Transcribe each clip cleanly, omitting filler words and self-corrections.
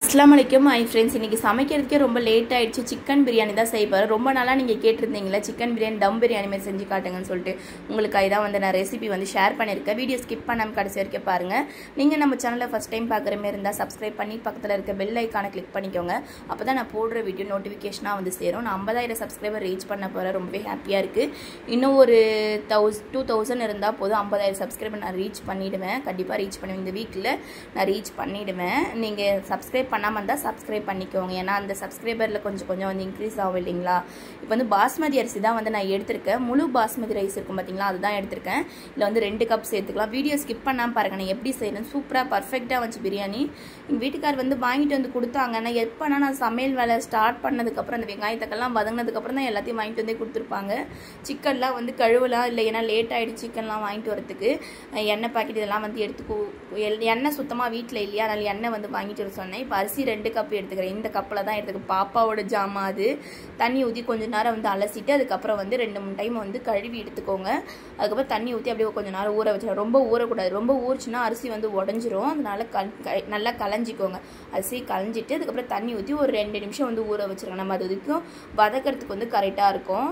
அஸ்ஸலாமு அலைக்கும் hi friends. இன்றைக்கி சமைக்கிறதுக்கே ரொம்ப லேட் ஆகிடுச்சு. சிக்கன் பிரியாணி தான் செய்வார். ரொம்ப நாளாக நீங்கள் கேட்டிருந்தீங்களா சிக்கன் பிரியாணி தம் பிரியாணி மாதிரி செஞ்சு காட்டுங்கன்னு சொல்லிட்டு உங்களுக்கு இதான் வந்து நான் ரெசிபி வந்து ஷேர் பண்ணியிருக்கேன். வீடியோ ஸ்கிப் பண்ணாமல் கடைசி வரைக்கும் பாருங்கள். நீங்கள் நம்ம சேனலில் ஃபஸ்ட் டைம் பார்க்குற மாதிரி இருந்தால் சப்ஸ்கிரைப் பண்ணி பக்கத்தில் இருக்க பெல் ஐக்கானை கிளிக் பண்ணிக்கோங்க. அப்போ தான் நான் போடுற வீடியோ நோட்டிஃபிகேஷனாக வந்து சேரும். நான் 50,000 சப்ஸ்கிரைபர் ரீச் பண்ண போகிறேன். ரொம்பவே ஹாப்பியாக இருக்குது. இன்னும் ஒரு 2,000 இருந்தால் போதும் 50,000 சப்ஸ்கிரைபர் நான் ரீச் பண்ணிவிடுவேன். கண்டிப்பாக ரீச் பண்ணுவேன். இந்த வீக்கில் நான் ரீச் பண்ணிவிடுவேன். நீங்கள் சப்ஸ்கிரைப் பண்ணாமல் இருந்தால் சப்ஸ்கிரைப் பண்ணிக்கோங்க. ஏன்னா அந்த சப்ஸ்கிரைபரில் கொஞ்சம் வந்து இன்க்ரீஸ் ஆகும் இல்லைங்களா. இப்போ வந்து பாஸ்மதி அரிசி தான் வந்து நான் எடுத்திருக்கேன். முழு பாஸ்மதி ரைஸ் இருக்கும் பார்த்தீங்களா, அதுதான் எடுத்திருக்கேன். இதில் வந்து 2 கப் சேர்த்துக்கலாம். வீடியோ ஸ்கிப் பண்ணாமல் பாருங்கள். நான் எப்படி செய்யணும் சூப்பராக பர்ஃபெக்டாக வந்துச்சு பிரியாணி. எங்கள் வீட்டுக்கார் வந்து வாங்கிட்டு வந்து கொடுத்தாங்க. ஆனால் எப்போனா நான் சமையல் வேலை ஸ்டார்ட் பண்ணதுக்கப்புறம் அந்த வெங்காயத்தக்கெல்லாம் வதங்கினதுக்கப்புறம் தான் எல்லாத்தையும் வாங்கிட்டு வந்து கொடுத்துருப்பாங்க. சிக்கன்லாம் வந்து கழுவலாம் இல்லை, ஏன்னா லேட் ஆகிடுச்சு சிக்கன்லாம் வாங்கிட்டு வரத்துக்கு. எண்ணெய் பாக்கெட் இதெல்லாம் வந்து எண்ணெய் சுத்தமாக வீட்டில் இல்லையா, அதனால் எண்ணெய் வந்து வாங்கிட்டு வர சொன்னேன். இப்போ அரிசி 2 கப் எடுத்துக்கிறேன். இந்த கப்பில் தான் எடுத்துக்கிறேன். பாப்பாவோட ஜாமா அது. தண்ணி ஊற்றி கொஞ்சம் நேரம் வந்து அலசிட்டு அதுக்கப்புறம் வந்து 2-3 டைம் வந்து கழுவி எடுத்துக்கோங்க. அதுக்கப்புறம் தண்ணி ஊற்றி அப்படியே கொஞ்சம் நேரம் ஊற வச்சிடும். ரொம்ப ஊறக்கூடாது. ரொம்ப ஊறிச்சுன்னா அரிசி வந்து உடஞ்சிரும். அதனால நல்லா களைஞ்சிக்கோங்க. அரிசி களைஞ்சிட்டு அதுக்கப்புறம் தண்ணி ஊற்றி ஒரு 2 நிமிஷம் வந்து ஊற வச்சிருங்க. நம்ம அது வரைக்கும் வதக்கிறதுக்கு வந்து கரெக்டாக இருக்கும்.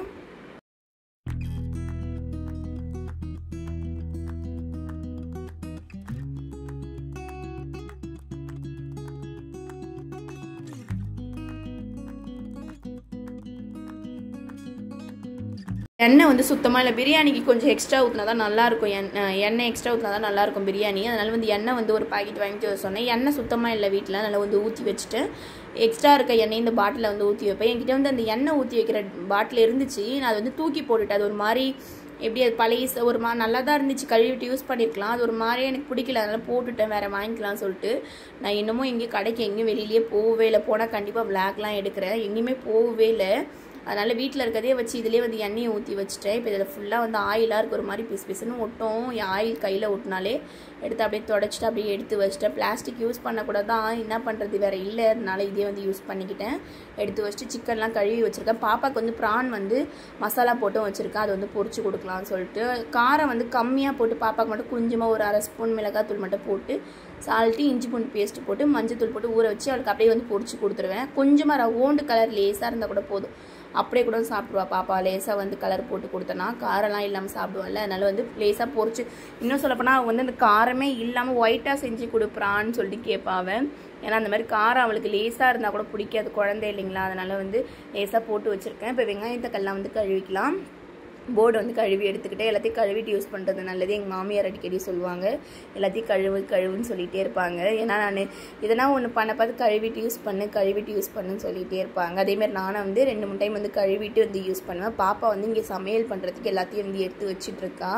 எண்ணெய் வந்து சுத்தமாக இல்லை. பிரியாணிக்கு கொஞ்சம் எக்ஸ்ட்ரா ஊற்றினா தான் நல்லாயிருக்கும். எண்ணெய் எக்ஸ்ட்ரா ஊற்றினா தான் நல்லாயிருக்கும் பிரியாணி. அதனால் வந்து எண்ணெய் வந்து ஒரு பாக்கெட் வாங்கிட்டு வர சொன்னேன். எண்ணெய் சுத்தமாக இல்லை வீட்டில். அதனால் வந்து ஊற்றி வச்சுட்டு எக்ஸ்ட்ரா இருக்க எண்ணெய் இந்த பாட்டிலில் வந்து ஊற்றி வைப்பேன். என்கிட்ட வந்து அந்த எண்ணெய் ஊற்றி வைக்கிற பாட்டில் இருந்துச்சு. நான் அதை வந்து தூக்கி போட்டுட்டேன். அது ஒரு மாதிரி எப்படி அது பழைய ஒரு நல்லா தான் இருந்துச்சு. கழுவிட்டு யூஸ் பண்ணியிருக்கலாம். அது ஒரு மாதிரியே எனக்கு பிடிக்கல. அதனால் போட்டுட்டேன். வேறு வாங்கிக்கலாம்னு சொல்லிட்டு நான் இன்னமும் எங்கேயும் கடைக்கு எங்கேயும் வெளியிலேயே போகவே இல்லை. போனால் கண்டிப்பாக பிளாக்லாம் எடுக்கிறேன். எங்கேயுமே போகவே இல்லை. அதனால் வீட்டில் இருக்கிறதே வச்சு இதிலே வந்து எண்ணெயை ஊற்றி வச்சுட்டேன். இப்போ இதில் ஃபுல்லாக வந்து ஆயிலாக இருக்க ஒரு மாதிரி பிசுன்னு ஒட்டும். ஆயில் கையில் ஒட்டினாலே எடுத்து அப்படியே தொடச்சிட்டு அப்படியே எடுத்து வச்சுட்டேன். பிளாஸ்டிக் யூஸ் பண்ணக்கூடாது தான், என்ன பண்ணுறது வேறு இல்லை. அதனால இதே வந்து யூஸ் பண்ணிக்கிட்டேன். எடுத்து வச்சுட்டு சிக்கன்லாம் கழுவி வச்சுருக்கேன். பாப்பாவுக்கு வந்து ப்ரான் வந்து மசாலா போட்டும் வச்சுருக்கேன். அது வந்து பொரிச்சு கொடுக்கலாம்னு சொல்லிட்டு காரம் வந்து கம்மியாக போட்டு பாப்பாவுக்கு மட்டும் கொஞ்சமாக ஒரு 1/2 ஸ்பூன் மிளகாத்தூள் மட்டும் போட்டு சால்ட்டு இஞ்சி பூண்டு பேஸ்ட்டு போட்டு மஞ்சத்தூள் போட்டு ஊற வச்சு அவளுக்கு அப்படியே வந்து பொரிச்சு கொடுத்துருவேன். கொஞ்சமாக ரவுண்டு கலர் லேஸாக இருந்தால் கூட போதும். அப்படியே கூட சாப்பிடுவா பாப்பா. லேசாக வந்து கலர் போட்டு கொடுத்தனா காரெல்லாம் இல்லாமல் சாப்பிடுவாள்ல. அதனால் வந்து லேசாக பொரிச்சு, இன்னும் சொல்லப்போனால் அவள் வந்து அந்த காரமே இல்லாமல் ஒயிட்டாக செஞ்சு கொடுக்குறான்னு சொல்லிட்டு கேட்பாவன். ஏன்னா அந்த மாதிரி காரம் அவளுக்கு லேசாக இருந்தால் கூட பிடிக்காது, குழந்தை இல்லைங்களா. அதனால் வந்து லேசாக போட்டு வச்சுருக்கேன். இப்போ வெங்காயத்தக்கெல்லாம் வந்து கழுவிக்கலாம். போர்டு வந்து கழுவி எடுத்துக்கிட்டு எல்லாத்தையும் கழுவிட்டு யூஸ் பண்ணுறது நல்லது. எங்கள் மாமியார் அடிக்கடி சொல்லுவாங்க, எல்லாத்தையும் கழுவுன்னு சொல்லிகிட்டே இருப்பாங்க. ஏன்னா நான் இதெல்லாம் ஒன்று பண்ண பார்த்து கழுவிட்டு யூஸ் பண்ணுன்னு சொல்லிகிட்டே இருப்பாங்க. அதேமாதிரி நானும் வந்து 2-3 டைம் வந்து கழுவிட்டு வந்து யூஸ் பண்ணுவேன். பாப்பா வந்து இங்கே சமையல் பண்ணுறதுக்கு எல்லாத்தையும் வந்து எடுத்து வச்சிட்ருக்கா.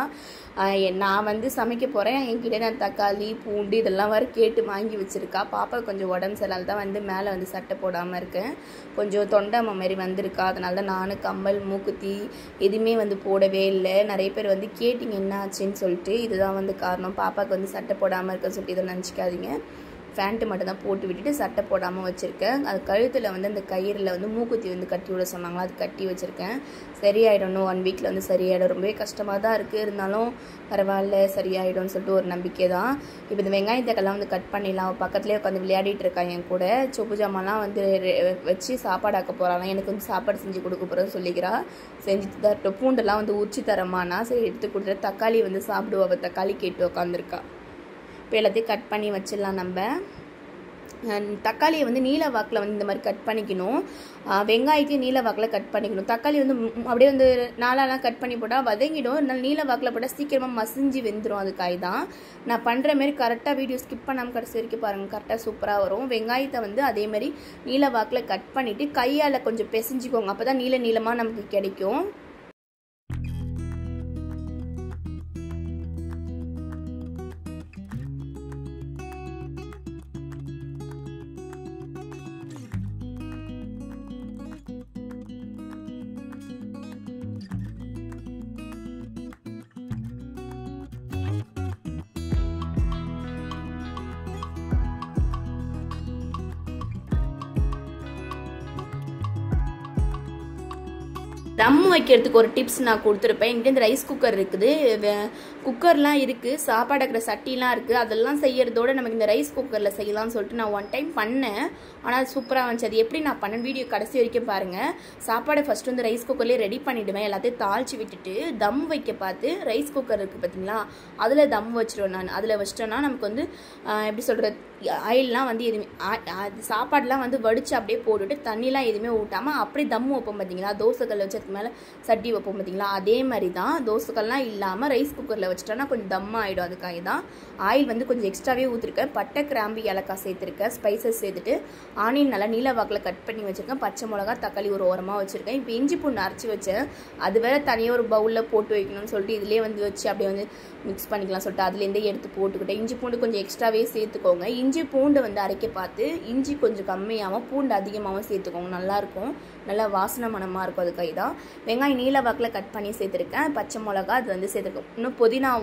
நான் வந்து சமைக்க போகிறேன். என்கிட்ட நான் தக்காளி பூண்டு இதெல்லாம் வர கேட்டு வாங்கி வச்சுருக்கா. பாப்பா கொஞ்சம் உடம்பு சரியில்லாத தான் வந்து மேலே வந்து சட்டை போடாமல் இருக்கேன். கொஞ்சம் தொண்டை மாதிரி வந்திருக்கா. அதனால தான் நானும் கம்மல் மூக்குத்தி எதுவுமே வந்து போடவே இல்லை. நிறைய பேர் வந்து கேட்டிங்க என்ன ஆச்சுன்னு சொல்லிட்டு. இதுதான் வந்து காரணம். பாப்பாவுக்கு வந்து சட்டை போடாமல் இருக்குன்னு சொல்லிட்டு இதை நினச்சிக்காதீங்க. ஃபேண்ட்டு மட்டும் தான் போட்டு விட்டுட்டு சட்டை போடாமல் வச்சுருக்கேன். அது கழுத்தில் வந்து அந்த கயிறில் வந்து மூக்குத்தி வந்து கட்டி விட சொன்னாங்களா, அது கட்டி வச்சுருக்கேன். சரியாயிடும். 1 வீக்கில் வந்து சரியாயிடும். ரொம்பவே கஷ்டமாக தான் இருக்குது. இருந்தாலும் பரவாயில்ல, சரியாயிடும்னு சொல்லிட்டு ஒரு நம்பிக்கை தான். இப்போ இந்த வெங்காயத்தக்கெல்லாம் வந்து கட் பண்ணிடலாம். பக்கத்துலேயே உட்காந்து விளையாடிட்டு இருக்காங்க என் கூட. சொப்பு ஜாமான்லாம் வந்து வச்சு சாப்பாடு ஆக்க போகிறாங்க. எனக்கு வந்து சாப்பாடு செஞ்சு கொடுக்க போகிறேன்னு சொல்லிக்கிறா. செஞ்சுட்டு தான் பூண்டெல்லாம் வந்து உரிச்சு தரமானா சரி எடுத்து கொடுத்துட்டு தக்காளி வந்து சாப்பிடுவா. தக்காளி கேட்டு உட்காந்துருக்கா. இப்போ எல்லாத்தையும் கட் பண்ணி வச்சிடலாம். நம்ம தக்காளியை வந்து நீல வாக்கில் வந்து இந்த மாதிரி கட் பண்ணிக்கணும். வெங்காயத்தையும் நீல வாக்கில் கட் பண்ணிக்கணும். தக்காளி வந்து அப்படியே வந்து நாளாலாம் கட் பண்ணி போட்டால் வதங்கிடும். அதனால நீல வாக்கில் போட்டால் சீக்கிரமாக மசிஞ்சு வெந்துடும். அது காய் தான் நான் பண்ணுற மாரி கரெக்டாக வீடியோ ஸ்கிப் பண்ணாமல் கடைசி வரைக்கும் பாருங்கள். கரெக்டாக சூப்பராக வரும். வெங்காயத்தை வந்து அதேமாதிரி நீல வாக்கில் கட் பண்ணிவிட்டு கையால் கொஞ்சம் பிசைஞ்சிக்கோங்க. அப்போ தான் நீளமாக நமக்கு கிடைக்கும். தம் வைக்கிறதுக்கு ஒரு டிப்ஸ் நான் கொடுத்துருப்பேன். என்கிட்ட இந்த ரைஸ் குக்கர் இருக்குது. குக்கர்லாம் இருக்குது, சாப்பாடு வைக்கிற சட்டிலாம் இருக்குது. அதெல்லாம் செய்யறதோட நமக்கு இந்த ரைஸ் குக்கரில் செய்யலாம்னு சொல்லிட்டு நான் ஒன் டைம் பண்ணேன். ஆனால் அது சூப்பராக வந்துச்சு. அது எப்படி நான் பண்ணேன் வீடியோ கடைசி வரைக்கும் பாருங்கள். சாப்பாடை ஃபஸ்ட்டு வந்து ரைஸ் குக்கர்லேயே ரெடி பண்ணிவிடுவேன். எல்லாத்தையும் தாளித்து விட்டுட்டு தம் வைக்க பார்த்து ரைஸ் குக்கர் இருக்குது பார்த்தீங்களா, அதில் தம் வச்சிருவேன் நான். அதில் வச்சிட்டோன்னா நமக்கு வந்து எப்படி சொல்கிறது, ஆயிலெலாம் வந்து எதுவுமே அது சாப்பாடெலாம் வந்து வடித்து அப்படியே போட்டுட்டு தண்ணிலாம் எதுவுமே ஊட்டாமல் அப்படியே தம் வைப்போம் பார்த்தீங்களா, தோசைக்கல் வச்சு அதுக்கு மேலே சட்டி வைப்போம் பார்த்தீங்களா, அதே மாதிரி தான். தோசைக்கல்லாம் இல்லாமல் ரைஸ் குக்கரில் வச்சுட்டோன்னா கொஞ்சம் தம் ஆகிடும். அதுக்காக தான் ஆயில் வந்து கொஞ்சம் எக்ஸ்ட்ராவே ஊற்றிருக்கேன். பட்டை, கிராம்பு, ஏலக்காய் சேர்த்துருக்கேன். ஸ்பைசஸ் சேர்த்துட்டு ஆனியன் நல்லா நீல வாக்கில் கட் பண்ணி வச்சுருக்கேன். பச்சை மிளகா, தக்காளி ஒரு ஓரமாக வச்சுருக்கேன். இப்போ இஞ்சி பூண்டு அரைச்சி வச்சேன். அது வேறு தனியாக ஒரு பவுலில் போட்டு வைக்கணும்னு சொல்லிட்டு இதிலே வந்து வச்சு அப்படியே வந்து மிக்ஸ் பண்ணிக்கலாம் சொல்லிட்டு அதுலேருந்தே எடுத்து போட்டுக்கிட்டேன். இஞ்சி பூண்டு கொஞ்சம் எக்ஸ்ட்ராவே சேர்த்துக்கோங்க. இஞ்சி பூண்டு வந்து அரைக்க பார்த்து இஞ்சி கொஞ்சம் கம்மியாகவும் பூண்டு அதிகமாகவும் சேர்த்துக்கோங்க. நல்லாயிருக்கும், நல்லா வாசனை மணமாக இருக்கும். அதுக்காக தான் வெங்காயம் நீல வாக்கில் கட் பண்ணி சேர்த்துருக்கேன். பச்சை மிளகா அது வந்து சேர்த்துருக்கேன். இன்னும்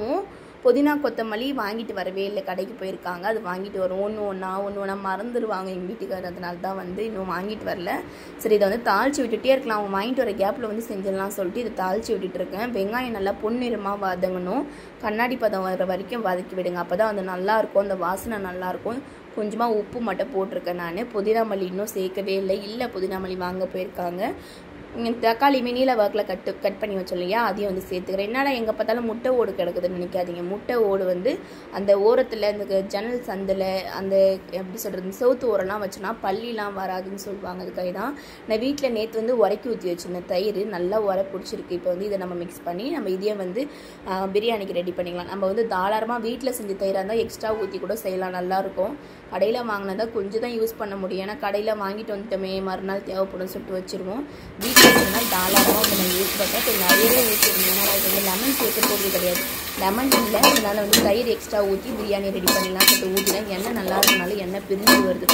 புதினா கொத்தமல்லி வாங்கிட்டு வரவே இல்லை, கடைக்கு போயிருக்காங்க. அது வாங்கிட்டு வரும். ஒன்று ஒன்றா மறந்துடுவாங்க எங்கள் வீட்டுக்காரர். அதனால தான் வந்து இன்னும் வாங்கிட்டு வரல. சரி, இதை வந்து தாளித்து விட்டுட்டே இருக்கலாம். அவங்க வாங்கிட்டு வர கேப்பில் வந்து செஞ்சிடலாம் சொல்லிட்டு இதை தாளித்து விட்டுட்டு இருக்கேன். வெங்காயம் நல்லா பொன்னிறமாக வதங்கணும். கண்ணாடி பதம் வர வரைக்கும் வதக்கி விடுங்க. அப்போ தான் வந்து நல்லாயிருக்கும், அந்த வாசனை நல்லாயிருக்கும். கொஞ்சமாக உப்பு மட்டும் போட்டிருக்கேன் நான். புதினா மல்லி இன்னும் சேர்க்கவே இல்லை. புதினா மல்லி வாங்க போயிருக்காங்க. தக்காளியுமே நீல வாக்கில் கட் பண்ணி வச்சோம் இல்லையா, அதையும் வந்து சேர்த்துக்கிறேன். என்னடா எங்கே பார்த்தாலும் முட்டை ஓடு கிடக்குதுன்னு நினைக்காதீங்க. முட்டை ஓடு வந்து அந்த ஓரத்தில் இந்த ஜன்னல் சந்தில் அந்த எப்படி சொல்கிறது, சவுத்து ஓரெல்லாம் வச்சோன்னா பள்ளிலாம் வராதுன்னு சொல்லுவாங்க. அதுக்காக தான் நான் வீட்டில் நேற்று வந்து உரைக்கி ஊற்றி வச்சுருந்தேன். தயிர் நல்லா உரை பிடிச்சிருக்கு. இப்போ வந்து இதை நம்ம மிக்ஸ் பண்ணி நம்ம இதையே வந்து பிரியாணிக்கு ரெடி பண்ணிக்கலாம். நம்ம வந்து தாராளமாக வீட்டில் செஞ்ச தயிராக இருந்தால் எக்ஸ்ட்ரா ஊற்றி கூட செய்யலாம், நல்லாயிருக்கும். கடையில் வாங்கினதா கொஞ்சம் தான் யூஸ் பண்ண முடியும். ஏன்னா கடையில் வாங்கிட்டு வந்துட்டோமே மறுநாள் தேவைப்படும் சொல்லிட்டு வச்சுருவோம். வீட்டில் தாராளமாக வந்து நான் யூஸ் பண்ணுறேன். கொஞ்சம் நிறையவே ஊற்றிருந்தேன். ஏன்னா அது வந்து லெமன் சேர்க்க போகிறது கிடையாது. லெமன் இல்லை, அதனால் வந்து தயிர் எக்ஸ்ட்ரா ஊற்றி பிரியாணி ரெடி பண்ணிடலாம் சொல்லிட்டு ஊற்றினேன். எண்ணெய் நல்லா இருக்கனால எண்ணெய் பிரிஞ்சு வருது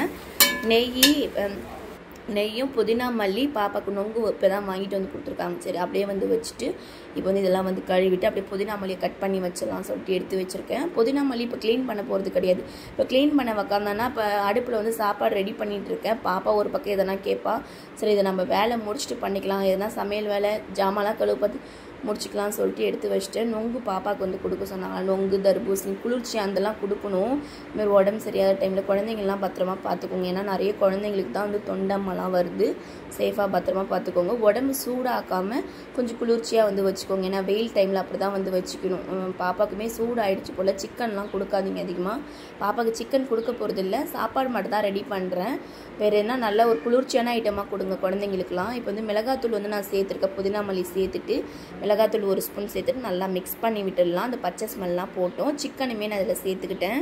பாருங்கள். நெய்யும் புதினா மல்லி பாப்பாவுக்கு நொங்கு இப்போ தான் வாங்கிட்டு வந்து கொடுத்துருக்காங்க. சரி, அப்படியே வந்து வச்சுட்டு இப்போ வந்து இதெல்லாம் வந்து கழுவிட்டு அப்படியே புதினா மல்லியை கட் பண்ணி வச்சிடலாம் சொல்லிட்டு எடுத்து வச்சுருக்கேன். புதினா மல்லி இப்போ க்ளீன் பண்ண போகிறது கிடையாது. இப்போ க்ளீன் பண்ண உக்காந்தோன்னா இப்போ அடுப்பில் வந்து சாப்பாடு ரெடி பண்ணிகிட்டு இருக்கேன். பாப்பா ஒரு பக்கம் எதனா கேட்பா. சரி, இதை நம்ம வேலை முடிச்சுட்டு பண்ணிக்கலாம், எதனா சமையல் வேலை ஜாமான்லாம் கழுவு பார்த்து முடிச்சிக்கலாம்னு சொல்லிட்டு எடுத்து வச்சுட்டு நொங்கு பாப்பாவுக்கு வந்து கொடுக்க சொன்னாங்க. நொங்கு, தர்பூசணி, குளிர்ச்சி அதெல்லாம் கொடுக்கணும். இதுமாதிரி உடம்பு சரியாத டைமில் குழந்தைங்கள்லாம் பத்திரமா பார்த்துக்கோங்க. ஏன்னா நிறைய குழந்தைங்களுக்கு தான் வந்து தொண்டம்மெல்லாம் வருது. சேஃபாக பத்திரமா பார்த்துக்கோங்க. உடம்பு சூடாக்காமல் கொஞ்சம் குளிர்ச்சியாக வந்து வச்சுக்கோங்க. ஏன்னா வெயில் டைமில் அப்படி தான் வந்து வச்சுக்கணும். பாப்பாவுக்குமே சூடாகிடுச்சு போல். சிக்கன்லாம் கொடுக்காதீங்க அதிகமாக. பாப்பாவுக்கு சிக்கன் கொடுக்க போகிறது இல்லை, சாப்பாடு மட்டும் தான் ரெடி பண்ணுறேன். வேறு என்ன நல்ல ஒரு குளிர்ச்சியான ஐட்டமாக கொடுங்க குழந்தைங்களுக்குலாம். இப்போ வந்து மிளகாத்தூள் வந்து நான் சேர்த்துருக்கேன். புதினா மல்லி சேர்த்துட்டு மிளகாத்தூள் ஒரு ஸ்பூன் சேர்த்துட்டு நல்லா மிக்ஸ் பண்ணி விட்டுடலாம். அந்த பச்சை ஸ்மெல்லாம் போட்டோம். சிக்கனுமே நான் அதில் சேர்த்துக்கிட்டேன்.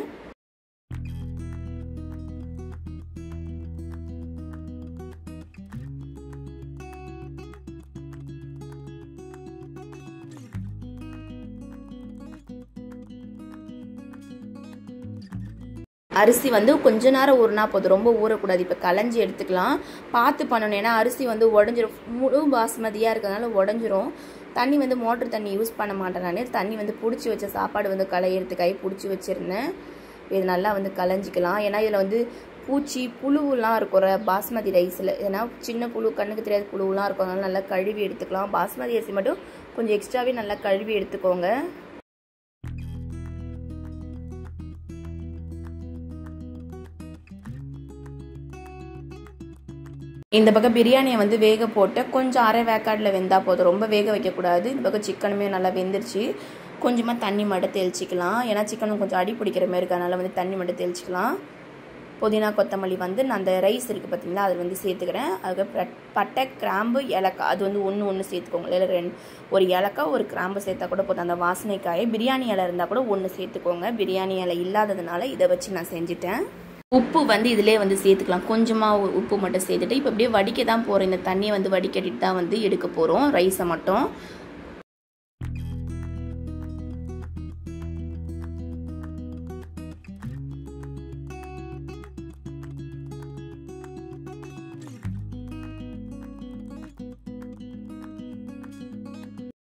அரிசி வந்து கொஞ்ச நேரம் ஊறினா போதும், ரொம்ப ஊறக்கூடாது. இப்போ களைஞ்சி எடுத்துக்கலாம், பார்த்து பண்ணணும். ஏன்னா அரிசி வந்து உடஞ்சிரும். முழு பாஸ்மதியாக இருக்கிறதுனால உடஞ்சிரும். தண்ணி வந்து மோட்டர் தண்ணி யூஸ் பண்ண மாட்டேன் நான். தண்ணி வந்து பிடிச்சி வச்ச சாப்பாடு வந்து களையிறதுக்காக பிடிச்சி வச்சுருந்தேன். இது நல்லா வந்து களைஞ்சிக்கலாம். ஏன்னா இதில் வந்து பூச்சி புழுவெலாம் இருக்கும் பாஸ்மதி ரைஸில். ஏன்னா சின்ன புழு, கண்ணுக்கு தெரியாத புழுவெலாம் இருக்கும். அதனால நல்லா கழுவி எடுத்துக்கலாம். பாஸ்மதி அரிசி மட்டும் கொஞ்சம் எக்ஸ்ட்ராவே நல்லா கழுவி எடுத்துக்கோங்க. இந்த பக்கம் பிரியாணியை வந்து வேக போட்டு கொஞ்சம் அரை வேக்காடில் வெந்தால் போதும், ரொம்ப வேக வைக்கக்கூடாது. இந்த பக்கம் சிக்கனுமே நல்லா வெந்துருச்சு. கொஞ்சமாக தண்ணி மட்டும் தெளிச்சிக்கலாம். ஏன்னா சிக்கனும் கொஞ்சம் அடி பிடிக்கிற மாதிரி இருக்கு, அதனால் வந்து தண்ணி மட்டும் தெளிச்சிக்கலாம். புதினா கொத்தமல்லி வந்து நான் அந்த ரைஸ் இருக்குது பார்த்தீங்களா, அதில் வந்து சேர்த்துக்கிறேன். அதுக்கு பட்டை, கிராம்பு, ஏலக்காய் அது வந்து ஒன்று சேர்த்துக்கோங்க. இல்லை ஒரு ஏலக்காய் ஒரு கிராம்பு சேர்த்தா கூட போதும், அந்த வாசனைக்காய். பிரியாணி இலை இருந்தால் கூட ஒன்று சேர்த்துக்கோங்க. பிரியாணி இலை இல்லாததுனால இதை வச்சு நான் செஞ்சுட்டேன். உப்பு வந்து இதிலே வந்து சேர்த்துக்கலாம். கொஞ்சமாக உப்பு மட்டும் சேர்த்துட்டு இப்போ அப்படியே வடிக்க தான் போகிறோம். இந்த தண்ணியை வந்து வடிகட்டிட்டு தான் வந்து எடுக்க போகிறோம் ரைஸை மட்டும்.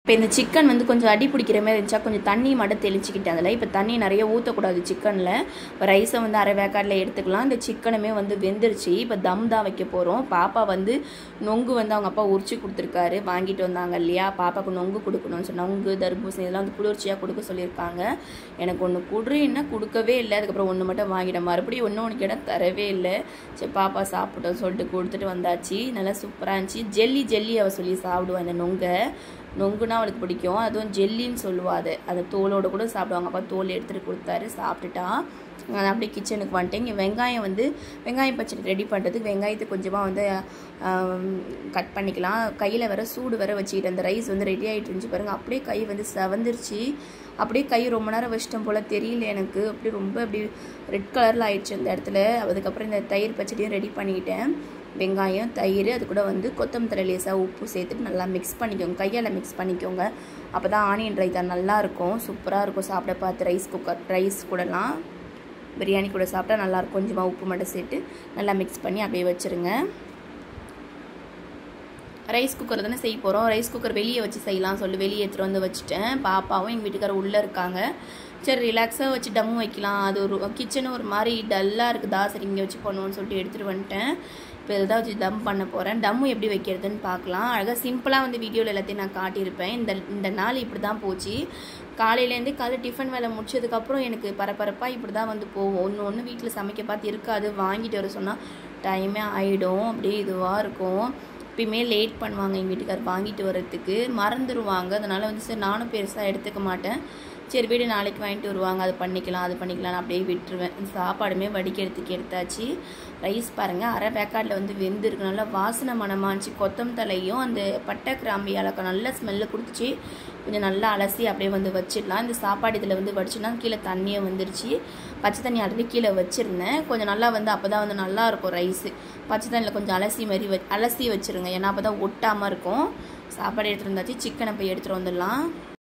இப்போ இந்த சிக்கன் வந்து கொஞ்சம் அடி பிடிக்கிற மாதிரி இருந்துச்சா கொஞ்சம் தண்ணி மட்டும் தெளிச்சிக்கிட்டேன் அதில். இப்போ தண்ணி நிறைய ஊற்றக்கூடாது சிக்கனில். இப்போ ரைஸை வந்து அரை வேக்காடில் எடுத்துக்கலாம். இந்த சிக்கனுமே வந்து வெந்துருச்சு. இப்போ தம் தான் வைக்க போகிறோம். பாப்பா வந்து நொங்கு வந்து அவங்க அப்பா உரிச்சு கொடுத்துருக்காரு, வாங்கிட்டு வந்தாங்க இல்லையா. பாப்பாவுக்கு நொங்கு கொடுக்கணும்னு சொன்னால் நொங்கு தர்பூசணி இதெல்லாம் வந்து குளிர்ச்சியாக கொடுக்க சொல்லியிருக்காங்க. எனக்கு ஒன்று குடுறீன்னா கொடுக்கவே இல்லை. அதுக்கப்புறம் ஒன்று மட்டும் வாங்கிட்டேன். மறுபடியும் ஒன்று கேட்டால் தரவே இல்லை. சரி பாப்பா சாப்பிட்டோம் சொல்லிட்டு கொடுத்துட்டு வந்தாச்சு. நல்லா சூப்பராக இருந்துச்சு. ஜெல்லி அவள் சொல்லி சாப்பிடுவாள் இந்த நொங்குனா அவளுக்கு பிடிக்கும். அதுவும் ஜெல்லின்னு சொல்லுவாள். அதை தோலோடு கூட சாப்பிடுவாங்க. அப்பா தோல் எடுத்துகிட்டு கொடுத்தாரு, சாப்பிட்டுட்டா. நான் அப்படியே கிச்சனுக்கு வந்துட்டேன். இங்கே வெங்காயம் பச்சடி ரெடி பண்ணுறதுக்கு வெங்காயத்தை கொஞ்சமாக வந்து கட் பண்ணிக்கலாம். கையில் வேறு சூடு வேறு வச்சுக்கிட்டு அந்த ரைஸ் வந்து ரெடி ஆகிட்டு இருந்துச்சு பாருங்கள். அப்படியே கை வந்து செவந்துருச்சு. அப்படியே கை ரொம்ப நேரம் வச்சிட்டோம் போல் தெரியல எனக்கு. அப்படி ரொம்ப அப்படி ரெட் கலரில் ஆயிடுச்சு அந்த இடத்துல. அதுக்கப்புறம் இந்த தயிர் பச்சடியும் ரெடி பண்ணிக்கிட்டேன். வெங்காயம், தயிர், அது கூட வந்து கொத்தமல்லி லேசாக உப்பு சேர்த்துட்டு நல்லா மிக்ஸ் பண்ணிக்கோங்க. கையால் மிக்ஸ் பண்ணிக்கோங்க. அப்போ தான் ஆனியன் ரைத்தா நல்லாயிருக்கும், சூப்பராக இருக்கும் சாப்பிட. பார்த்து ரைஸ் கூடலாம் பிரியாணி கூட சாப்பிட்டா நல்லாயிருக்கும். கொஞ்சமாக உப்பு மட்டும் சேர்த்து நல்லா மிக்ஸ் பண்ணி அப்படியே வச்சுருங்க. ரைஸ் குக்கர் தானே செய்ய போகிறோம். ரைஸ் குக்கர் வெளியே வச்சு செய்யலாம் சொல்லி வெளியே எடுத்துகிட்டு வந்து வச்சுட்டேன். பாப்பாவும் எங்கள் வீட்டுக்காரர் உள்ளே இருக்காங்க. சரி ரிலாக்ஸாக வச்சு டம்மு வைக்கலாம். அது ஒரு கிச்சனும் ஒரு மாதிரி டல்லாக இருக்குதா, சரி இங்கே வச்சு பண்ணுவோன்னு சொல்லிட்டு எடுத்துகிட்டு வந்துட்டேன். இப்போ இதான் வச்சு தம் பண்ண போகிறேன். டம்மு எப்படி வைக்கிறதுன்னு பார்க்கலாம். அழகாக சிம்பிளாக வந்து வீடியோவில் எல்லாத்தையும் நான் காட்டியிருப்பேன். இந்த நாள் இப்படி தான் போச்சு. காலையிலேருந்தே காலை டிஃபன் வேலை முடிச்சதுக்கப்புறம் எனக்கு பரபரப்பாக இப்படி தான் வந்து போகும். ஒன்று வீட்டில் சமைக்க பார்த்து இருக்காது. வாங்கிட்டு வர சொன்னால் டைமே ஆகிடும். அப்படியே இதுவாக இருக்கும். எப்பயுமே லேட் பண்ணுவாங்க எங்கள் வீட்டுக்கார் வாங்கிட்டு வர்றதுக்கு, மறந்துடுவாங்க. அதனால் வந்து சரி நானும் பெருசாக எடுத்துக்க மாட்டேன். சரி வீடு நாளைக்கு வாங்கிட்டு வருவாங்க, அது பண்ணிக்கலாம் அப்படியே விட்டுருவேன். சாப்பாடுமே வடிக்கிறதுக்கு எடுத்தாச்சு. ரைஸ் பாருங்கள் அரை வேக்காடில் வந்து வெந்திருக்கு. நல்லா வாசனை மணமாச்சு. கொத்தமல்லியும் அந்த பட்டை கிராம்பு ஏலக்காய் நல்ல ஸ்மெல்லு கொடுத்துச்சு. கொஞ்சம் நல்லா அலசி அப்படியே வந்து வச்சிடலாம். இந்த சாப்பாடு இதில் வந்து வடிச்சுன்னா கீழே தண்ணியை வந்துருச்சு. பச்சை தண்ணி ஆல்ரெடி கீழே வச்சுருந்தேன். கொஞ்சம் நல்லா வந்து அப்போ தான் வந்து நல்லாயிருக்கும் ரைஸு. பச்சை தண்ணியில் கொஞ்சம் அலசி வச்சுருங்க. ஏன்னா அப்போ தான் ஒட்டாமல் இருக்கும். சாப்பாடு எடுத்துகிட்டு வந்தாச்சு. சிக்கனை போய் எடுத்துகிட்டு வந்துடலாம்.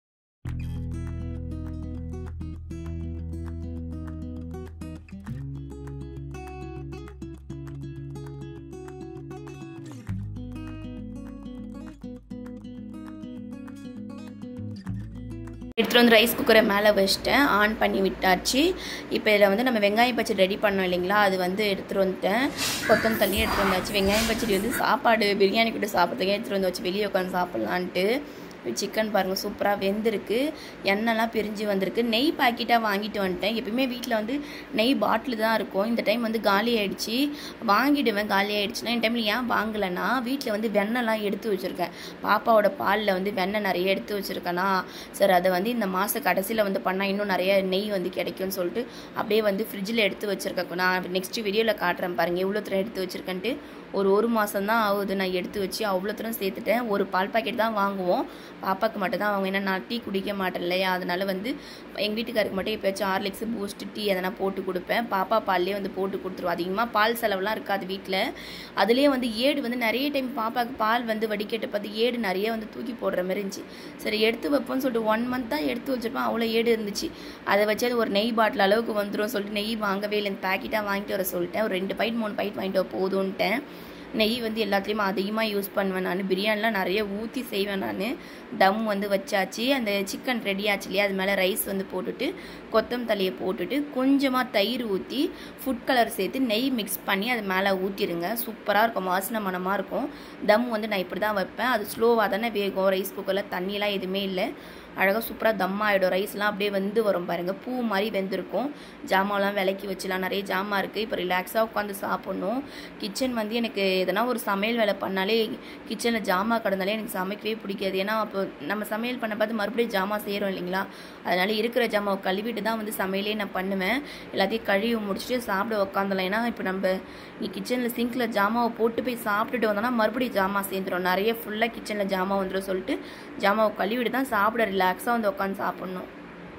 எடுத்துகிட்டு வந்து ரைஸ் குக்கரை மேலே வச்சுட்டேன். ஆன் பண்ணி விட்டாச்சு. இப்போ இதில் வந்து நம்ம வெங்காயம் பச்சடி ரெடி பண்ணோம் இல்லைங்களா, அது வந்து எடுத்துகிட்டு வந்துட்டேன். கொத்தமல்லி எடுத்துகிட்டு வந்தாச்சு. வெங்காயம் பச்சடி வந்து சாப்பாடு பிரியாணி கூட சாப்பிட்றதுக்கே எடுத்துகிட்டு வந்து வச்சு வெளியே உட்காந்து சாப்பிட்லான்ட்டு. சிக்கன் பாருங்கள் சூப்பராக வெந்திருக்கு. எண்ணெய்லாம் பிரிஞ்சு வந்திருக்கு. நெய் பாக்கெட்டாக வாங்கிட்டு வந்துட்டேன். எப்பயுமே வீட்டில் வந்து நெய் பாட்டில் தான் இருக்கும். இந்த டைம் வந்து காலி ஆகிடுச்சு. வாங்கிடுவேன் காலி ஆகிடுச்சுன்னா. இந்த டைமில் ஏன் வாங்கலைன்னா வீட்டில் வந்து வெண்ணெய்லாம் எடுத்து வச்சுருக்கேன். பாப்பாவோட பாலில் வந்து வெண்ணெய் நிறைய எடுத்து வச்சுருக்கேன்னா, சார் அதை வந்து இந்த மாத கடைசியில் வந்து பண்ணால் இன்னும் நிறைய நெய் வந்து கிடைக்கும்னு சொல்லிட்டு அப்படியே வந்து ஃப்ரிட்ஜில் எடுத்து வச்சுருக்கேன். நான் நெக்ஸ்ட் வீடியோவில் காட்டுறேன் பாருங்கள் எவ்வளோ தூரம் எடுத்து வச்சுருக்கேன்ட்டு. ஒரு மாதம் தான் ஆகுது நான் எடுத்து வச்சு அவ்வளோ தூரம் சேர்த்துட்டேன். ஒரு பால் பாக்கெட் தான் வாங்குவோம். பாப்பாவுக்கு மட்டும் தான் அவங்க, ஏன்னா நான் டீ குடிக்க மாட்டேன் இல்லையா, அதனால் வந்து எங்கள் வீட்டுக்காருக்கு மட்டும் எப்போயாச்சும் ஹார்லிக்ஸ் பூஸ்ட் டீ எதனா போட்டு கொடுப்பேன். பாப்பா பால்லேயே வந்து போட்டு கொடுத்துருவோம். அதிகமாக பால் செலவுலாம் இருக்காது வீட்டில். அதுலேயே வந்து ஏடு வந்து நிறைய டைம் பாப்பாவுக்கு பால் வந்து வடிகட்ட பார்த்து ஏடு நிறைய வந்து தூக்கி போடுற மாதிரி இருந்துச்சு. சரி எடுத்து வைப்போம்னு சொல்லிட்டு 1 மந்த் தான் எடுத்து வச்சிருப்பேன். அவ்வளோ ஏடு இருந்துச்சு. அதை வச்சு அது ஒரு நெய் பாட்டில் அளவுக்கு வந்துடும் சொல்லிட்டு நெய் வாங்கவே இல்லை. இந்த பேக்கெட்டாக வாங்கிட்டு வர சொல்லிட்டேன். ஒரு 2 பாக்கெட் 3 பாக்கெட் வாங்கிட்டு வர போதும்ன்ட்டேன். நெய் வந்து எல்லாத்துலேயுமே அதிகமாக யூஸ் பண்ணுவேன் நான். பிரியாணிலாம் நிறைய ஊற்றி செய்வேன் நான். தம் வந்து வச்சாச்சு. அந்த சிக்கன் ரெடி ஆச்சு இல்லையா, அது மேலே ரைஸ் வந்து போட்டுட்டு கொத்தமல்லியை போட்டுட்டு கொஞ்சமாக தயிர் ஊற்றி ஃபுட் கலர் சேர்த்து நெய் மிக்ஸ் பண்ணி அது மேலே ஊற்றிடுங்க. சூப்பராக இருக்கும், வாசனை மணமாக இருக்கும். தம் வந்து நான் இப்படி தான் வைப்பேன். அது ஸ்லோவாக தானே வேகும். ரைஸ் குக்கரில் தண்ணியெலாம் எதுவுமே இல்லை. அழகாக சூப்பராக தம் ஆகிடும். ரைஸ்லாம் அப்படியே வெந்து வரும் பாருங்கள். பூ மாதிரி வெந்திருக்கும். ஜாமான்லாம் விளக்கி வச்சுலாம். நிறைய ஜாமான் இருக்குது. இப்போ ரிலாக்ஸாக உட்காந்து சாப்பிட்ணும். கிச்சன் வந்து எனக்கு எதனா ஒரு சமையல் வேலை பண்ணாலே கிச்சனில் ஜாமான் கிடந்தாலே எனக்கு சமைக்கவே பிடிக்காது. ஏன்னா அப்போ நம்ம சமையல் பண்ண பார்த்து மறுபடியும் ஜாமான் செய்கிறோம் இல்லைங்களா, அதனால் இருக்கிற ஜாமாவை கழுவிட்டு தான் வந்து சமையலே நான் பண்ணுவேன். எல்லாத்தையும் கழுவி முடிச்சுட்டு சாப்பிட உட்காந்துலாம். ஏன்னா இப்போ நம்ம கிச்சனில் சிங்கில் ஜாமாவை போட்டு போய் சாப்பிட்டுட்டு வந்தோம்னா மறுபடியும் ஜாமான் சேர்ந்துடும். நிறைய ஃபுல்லாக கிச்சனில் ஜாமான் வந்துடும் சொல்லிட்டு ஜாமாவை கழுவிட்டு தான் சாப்பிட ரிலாக்ஸாக வந்து உட்காந்து சாப்பிட்ணும்.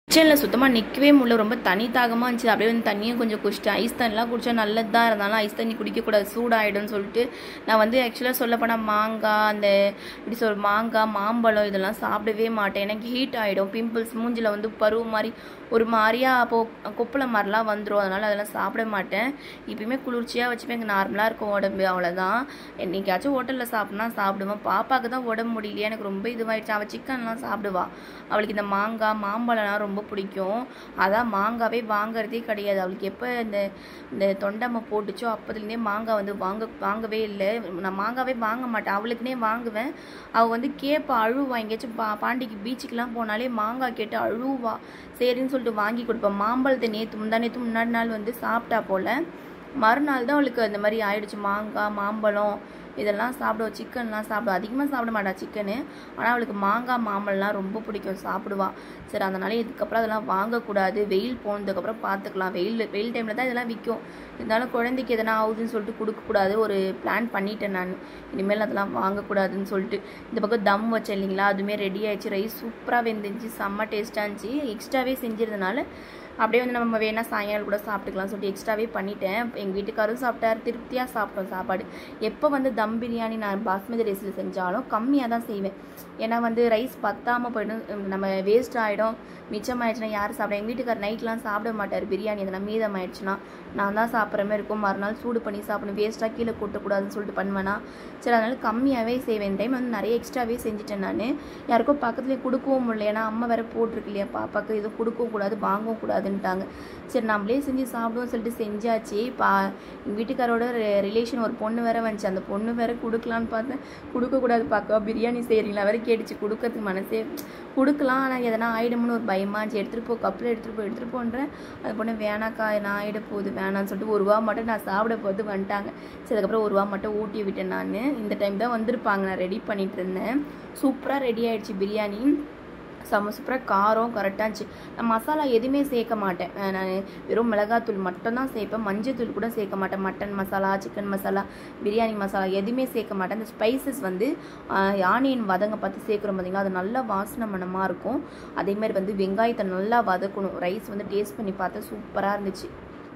கிச்சனில் சுத்தமாக நிற்கவே முடியல, ரொம்ப தனி தாகமாக இருந்துச்சு. அப்படியே வந்து தண்ணியும் கொஞ்சம் குடிச்சிட்டேன். ஐஸ் தண்ணிலாம் குடித்தா நல்லது தான், இருந்தாலும் ஐஸ் தண்ணி குடிக்கக்கூடாது, சூடாகிடும்னு சொல்லிட்டு நான் வந்து ஆக்சுவலாக சொல்லப்போனால் மாங்காய், அந்த இப்படி மாங்காய், மாம்பழம் இதெல்லாம் சாப்பிடவே மாட்டேன். எனக்கு ஹீட் ஆகிடும், பிம்பிள்ஸ் மூஞ்சில் வந்து பருவ மாதிரி ஒரு மாதிரியா கொப்பளை மாதிரிலாம் வந்துடும். அதனால் அதெல்லாம் சாப்பிட மாட்டேன். இப்போயுமே குளிர்ச்சியாக வச்சுப்பேன், எனக்கு நார்மலாக இருக்கும் உடம்பு, அவ்வளோதான். என்றைக்காச்சும் ஹோட்டலில் சாப்பிட்னா சாப்பிடுவேன். பாப்பாவுக்கு தான் உடம்பு முடியலையே, எனக்கு ரொம்ப இதுவாகிடுச்சு. அவள் சிக்கன்லாம் சாப்பிடுவா, அவளுக்கு இந்த மாங்காய் மாம்பழம்லாம் ரொம்ப பிடிக்கும். அதான் மாங்காவே வாங்குறதே கிடையாது. அவளுக்கு எப்போ இந்த தொண்டம்மை போட்டுச்சோ அப்போதுலேருந்தே மாங்காய் வந்து வாங்கவே இல்லை. நான் மாங்காவே வாங்க மாட்டேன், அவளுக்குனே வாங்குவேன். அவள் வந்து கேட்பா, அழுவா. எங்கேயாச்சும் பாண்டிக்கு பீச்சுக்கெலாம் போனாலே மாங்காய் கேட்டு அழுவா. சரின்னு சொல்லிட்டு வாங்கி கொடுப்பேன். மாம்பழத்தை முன்னாடி நாள் வந்து சாப்பிட்டா போல், மறுநாள் தான் அவளுக்கு அந்த மாதிரி ஆயிடுச்சு. மாங்காய் மாம்பழம் இதெல்லாம் சாப்பிடுவோம், சிக்கன்லாம் சாப்பிடுவோம். அதிகமாக சாப்பிட மாட்டா சிக்கனு, ஆனால் அவளுக்கு மாங்காய் மாம்பழம்லாம் ரொம்ப பிடிக்கும், சாப்பிடுவாள். சரி, அதனால இதுக்கப்புறம் அதெல்லாம் வாங்கக்கூடாது, வெயில் போனதுக்கப்புறம் பார்த்துக்கலாம். வெயில் டைமில் தான் இதெல்லாம் விற்கும். இருந்தாலும் குழந்தைக்கு எதனா ஆகுதுன்னு சொல்லிட்டு கொடுக்கக்கூடாது, ஒரு பிளான் பண்ணிட்டேன் நான். இனிமேல் அதெல்லாம் வாங்கக்கூடாதுன்னு சொல்லிட்டு. இந்த பக்கம் தம் வச்சேன் இல்லைங்களா, அதுவுமே ரெடி ஆகிடுச்சு. ரைஸ் சூப்பராக வெந்துருந்துச்சு, செம்ம டேஸ்ட்டாக இருந்துச்சு. எக்ஸ்ட்ராவே செஞ்சிருந்தனால அப்படியே வந்து நம்ம வேணால் சாயங்காலம் கூட சாப்பிட்டுக்கலாம் சொல்லிட்டு எக்ஸ்ட்ராவே பண்ணிட்டேன். எங்கள் வீட்டுக்காரரும் சாப்பிட்டார், திருப்தியாக சாப்பிட்டோம் சாப்பாடு. எப்போ வந்து தம் பிரியாணி நான் பாஸ்மதி ரைஸில் செஞ்சாலும் கம்மியாக தான் செய்வேன். ஏன்னா வந்து ரைஸ் பத்தாமல் போய்டும், நம்ம வேஸ்ட் ஆகிடும். மிச்சமாகிடுச்சுன்னா யார் சாப்பிட? எங்கள் வீட்டுக்காரர் நைட்லாம் சாப்பிட மாட்டார் பிரியாணி, அதனால் மீதம் ஆயிடுச்சுன்னா நான் தான் சாப்பிட்ற மாதிரி இருக்கும். மறுநாள் சூடு பண்ணி சாப்பிடணும், வேஸ்ட்டாக கீழே கொட்டக்கூடாதுன்னு சொல்லிட்டு பண்ணுவேன்னா. சரி, அதனால் கம்மியாகவே செய்வேன். டைம் வந்து நிறைய எக்ஸ்ட்ராவே செஞ்சுட்டேன் நான். யாருக்கும் பக்கத்துலேயே கொடுக்கவும் முடியல, ஏன்னா அம்மா வேறு போட்டிருக்கு இல்லையா பாப்பாவுக்கு, எதுவும் கொடுக்கவும் கூடாது வாங்கவும் கூடாதுன்ட்டாங்க. சரி, நம்மளே செஞ்சு சாப்பிடுவோம் சொல்லிட்டு செஞ்சாச்சு. எங்கள் வீட்டுக்காரோட ரிலேஷன் ஒரு பொண்ணு வேறு வந்துச்சு, அந்த பொண்ணு வேறு கொடுக்கலான்னு பார்த்தேன். கொடுக்கக்கூடாது பார்க்க, பிரியாணி செய்கிறீங்களா வேறு கேட்டுச்சு. கொடுக்கறதுக்கு மனசே கொடுக்கலாம், ஆனால் எதனா ஆகிடும்னு ஒரு பயமாக இருந்துச்சு. எடுத்துகிட்டு போ, கப்பில் எடுத்துகிட்டு போன்றேன். அது பொண்ணு வேணாக்கா நான் ஆகிட போகுது வேணான்னு சொல்லிட்டு ஒரு ரூபா மட்டும் நான் சாப்பிட போது வந்துட்டாங்க. சரி, அதுக்கப்புறம் ஒரு ரூபா மட்டும் ஊட்டி விட்டேன் நான். இந்த டைம் தான் வந்திருப்பாங்க, நான் ரெடி பண்ணிகிட்டு இருந்தேன். சூப்பராக ரெடி ஆகிடுச்சு பிரியாணி, செம்ம சூப்பராக காரம் கரெக்டாக இருந்துச்சு. நான் மசாலா எதுவுமே சேர்க்க மாட்டேன், நான் வெறும் மிளகாத்தூள் மட்டும்தான் சேர்ப்பேன். மஞ்சத்தூள் கூட சேர்க்க மாட்டேன். மட்டன் மசாலா, சிக்கன் மசாலா, பிரியாணி மசாலா எதுவுமே சேர்க்க மாட்டேன். அந்த ஸ்பைசஸ் வந்து ஆனியன் வதங்க பார்த்து சேர்க்குறோம் பார்த்திங்களா, அது நல்லா வாசனை மணமாக இருக்கும். அதேமாதிரி வந்து வெங்காயத்தை நல்லா வதக்கணும். ரைஸ் வந்து டேஸ்ட் பண்ணி பார்த்தா சூப்பராக இருந்துச்சு.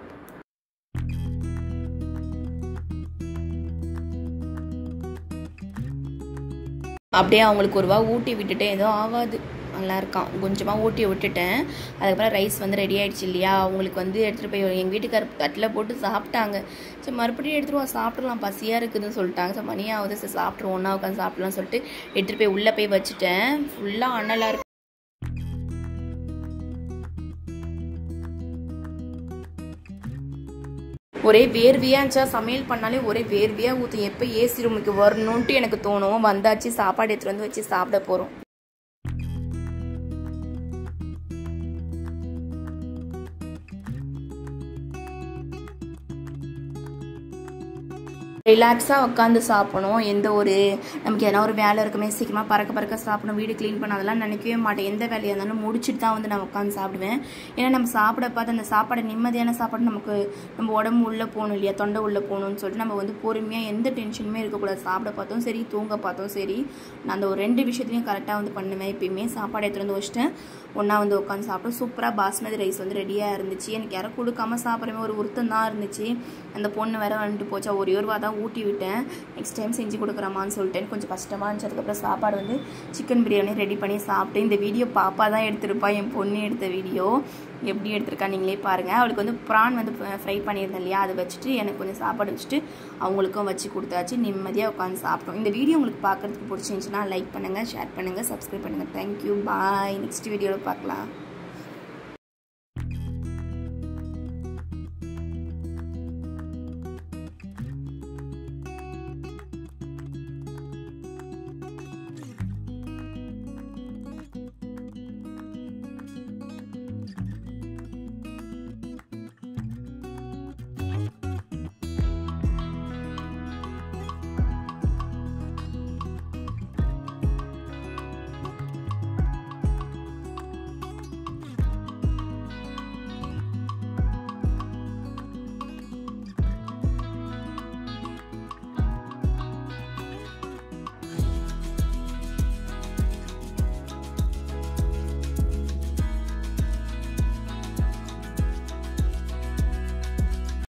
அப்படியே அவங்களுக்கு ஒரு ரூபா ஊட்டி விட்டுட்டேன், ஏதோ ஆகாது, நல்லா இருக்கான். கொஞ்சமாக ஊட்டி விட்டுட்டேன். அதுக்கப்புறம் ரைஸ் வந்து ரெடி ஆகிடுச்சு இல்லையா, அவங்களுக்கு வந்து எடுத்துகிட்டு போய் எங்கள் வீட்டுக்கார தட்டில் போட்டு சாப்பிட்டாங்க. சரி, மறுபடியும் எடுத்துகிட்டு வா சாப்பிட்றலாம், பசியாக இருக்குதுன்னு சொல்லிட்டாங்க. சரி, மணியாவது சரி சாப்பிட்ருவோம், ஒன்றா உட்காந்து சாப்பிட்லான்னு சொல்லிட்டு எடுத்துகிட்டு போய் உள்ளே போய் வச்சுட்டேன். ஃபுல்லாக அண்ணலாக இருக்கு. ஒரே வேர்வையாக இருந்துச்சா, சமையல் பண்ணாலே ஒரே வேர்வையாக ஊற்றும். எப்போ ஏசி ரூமுக்கு வரணுன்ட்டு எனக்கு தோணும். வந்தாச்சு, சாப்பாடு எடுத்துகிட்டு வந்து வச்சு சாப்பிட போகிறோம். ரிலாக்ஸாக உட்காந்து சாப்பிடணும். எந்த ஒரு நமக்கு எதனா ஒரு வேலை இருக்குமே, சீக்கிரமாக பறக்க சாப்பிடணும், வீடு க்ளீன் பண்ண அதெல்லாம் நினைக்கவே மாட்டேன். எந்த வேலையாக இருந்தாலும் முடிச்சுட்டு தான் வந்து நான் உட்காந்து சாப்பிடுவேன். ஏன்னா நம்ம சாப்பிட பார்த்து அந்த சாப்பாடு நிம்மதியான சாப்பாடு நமக்கு நம்ம உடம்பு உள்ளே போகணும் இல்லையா, தொண்டை உள்ளே போகணும்னு சொல்லிட்டு நம்ம வந்து பொறுமையாக எந்த டென்ஷனுமே இருக்கக்கூடாது. சாப்பிட பார்த்தோம் சரி, தூங்க பார்த்தோம் சரி, நான் அந்த ஒரு 2 விஷயத்துலையும் கரெக்டாக வந்து பண்ணுவேன். எப்பயுமே சாப்பாடு எடுத்துகிட்டு வந்து வச்சுட்டேன், ஒன்றா வந்து உட்காந்து சாப்பிட்டோம். சூப்பராக பாஸ்மதி ரைஸ் வந்து ரெடியாக இருந்துச்சு. எனக்கு யாரும் கொடுக்காம சாப்பிட்றமே ஒரு உருத்தம் தான் இருந்துச்சு. அந்த பொண்ணு வேறு வந்துட்டு போச்சா, ஒரே ஒரு ரூபா தான் ஊட்டி விட்டேன். நெக்ஸ்ட் டைம் செஞ்சு கொடுக்குறமான்னு சொல்லிட்டேன். கொஞ்சம் கஷ்டமாக இருந்துச்சு. அதுக்கப்புறம் சாப்பாடு வந்து சிக்கன் பிரியாணி ரெடி பண்ணி சாப்பிட்டு. இந்த வீடியோ பாப்பா தான் எடுத்திருப்பா, என் பொண்ணு எடுத்த வீடியோ. எப்படி எடுத்திருக்கா நீங்களே பாருங்கள். அவளுக்கு வந்து ப்ரான் வந்து ஃப்ரை பண்ணியிருந்தேன் இல்லையா, அதை வச்சுட்டு எனக்கு கொஞ்சம் சாப்பாடு வச்சுட்டு அவங்களுக்கும் வச்சு கொடுத்தாச்சு. நிம்மதியாக உட்காந்து சாப்பிட்டோம். இந்த வீடியோ உங்களுக்கு பார்க்குறதுக்கு பிடிச்சிருந்துச்சுன்னா லைக் பண்ணுங்கள், ஷேர் பண்ணுங்கள், சப்ஸ்கிரைப் பண்ணுங்கள். தேங்க்யூ, பாய். நெக்ஸ்ட் வீடியோவில் பார்க்கலாம்.